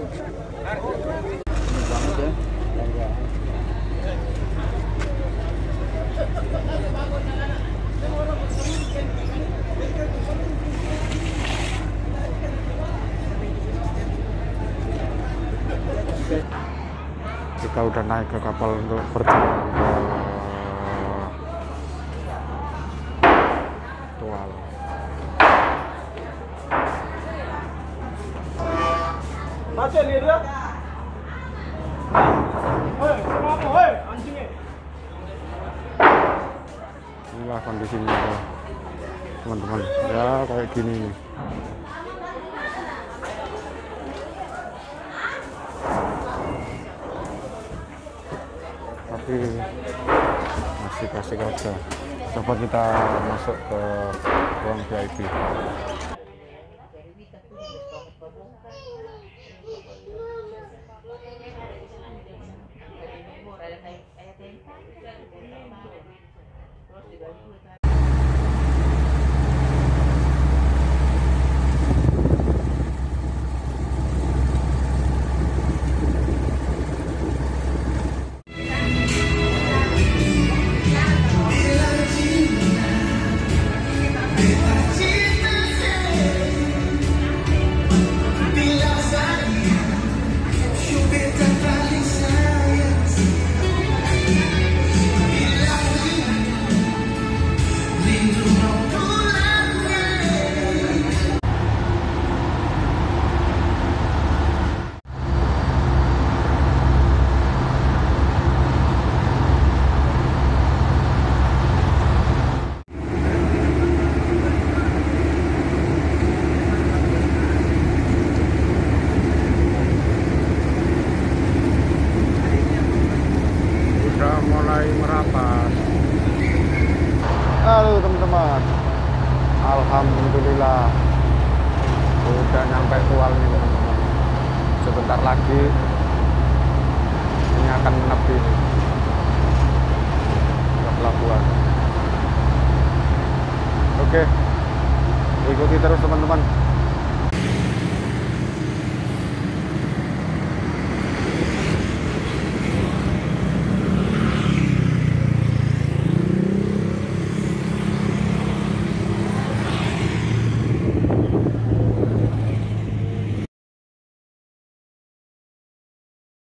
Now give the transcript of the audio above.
Kita udah naik ke kapal untuk perjalanan ke Tual. Inilah kondisinya teman-teman, ya kayak gini nih. Tapi masih kasih aja. Coba kita masuk ke ruang VIP. Merapat. Halo teman-teman, alhamdulillah udah nyampe Tual nih teman-teman. Sebentar lagi ini akan menepi nih ke pelabuhan. Oke, ikuti terus teman-teman.